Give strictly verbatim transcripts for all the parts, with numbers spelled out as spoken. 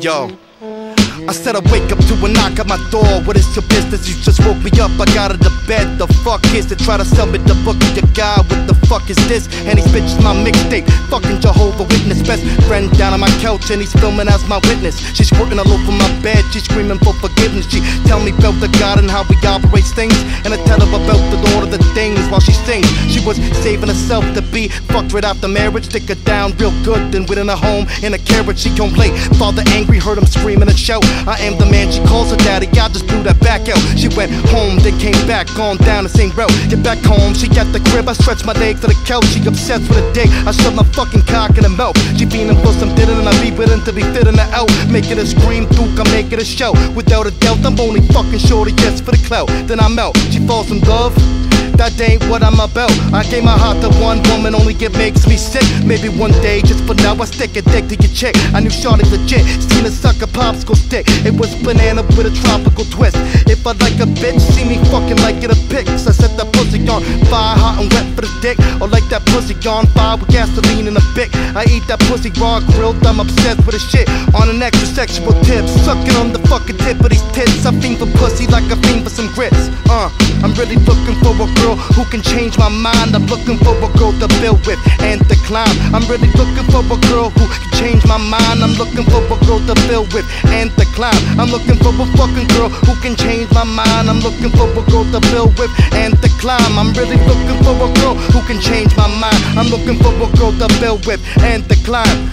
Yo, I said I wake up to a knock at my door. What is your business? You just woke me up, I got out of bed. The fuck is it? Try to sell me the book of your guy. What the fuck is this? And these bitches my mixtape. Fucking Jehovah Witness. Best friend down on my couch and he's filming as my witness. She's squirting all over my bed, she's screaming for forgiveness. She tell me about the God and how he operates things, and I tell her about the Lord of the things while she sings. She was saving herself to be fucked right after marriage. Stick her down real good, then within a home in a carriage. She gon' play father angry, heard him screaming and shout, I am the man. She calls her daddy, I just blew that back out. She went home, then came back, gone down the same route. Get back home, she got the crib, I stretch my legs to the couch. She obsessed with a dick, I shove my fucking cock in her mouth. She fiending for some dinner and I be willing to be fitting her out. Making her scream, Duke, I make it a show. Without a doubt, I'm only fucking shorty just for the clout. Then I'm out, she falls in love. That ain't what I'm about. I gave my heart to one woman, only it makes me sick. Maybe one day, just for now, I stick a dick to your chick. I knew shorty legit, seen a sucker popsicle stick. It was banana with a tropical twist. If I like a bitch, see me fucking like it a pics. I set that pussy on fire, hot and wet for the dick. Or like that pussy on fire with gasoline in a bic. I eat that pussy raw grilled, I'm obsessed with the shit. On an extra sexual tip, sucking on the fucking tip of these tits. I fiend for pussy like I fiend for some grits. Uh, I'm really looking for a girl who can change my mind. I'm looking for a girl to build with and to climb. I'm really looking for a girl who can change my mind. I'm looking for a girl to build with and to climb. I'm looking for a fucking girl who can change my mind. I'm looking for a girl to build with and to climb. I'm really looking for a girl who can change my mind. I'm looking for a girl to build with and to climb.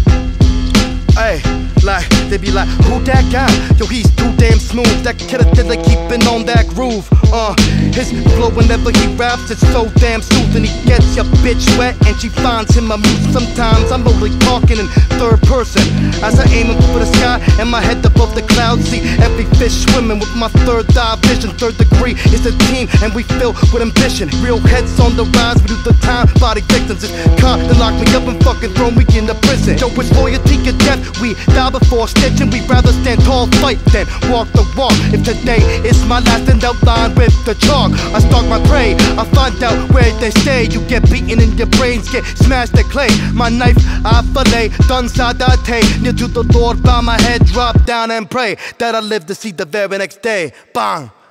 Ay, like, they be like, who that guy? Yo, he's too damn smooth. That killer did like keeping on that groove. Uh, his flow whenever he raps, it's so damn smooth. And he gets your bitch wet and she finds him amused. Sometimes I'm only talking in third person as I aim for the sky and my head above the clouds. See every fish swimming with my third eye vision. Third degree is a team and we filled with ambition. Real heads on the rise, we do the time. Body victims, it's caught to lock me up and fucking throw me in the prison. Yo, it's loyalty or death. We die before stitching, we'd rather stand tall, fight than walk the walk. If today is my last and outline with the chalk, I stalk my prey, I find out where they stay. You get beaten and your brains get smashed to clay. My knife, I fillet, done sadate. Near to the Lord, bow my head, drop down and pray that I live to see the very next day. Bang!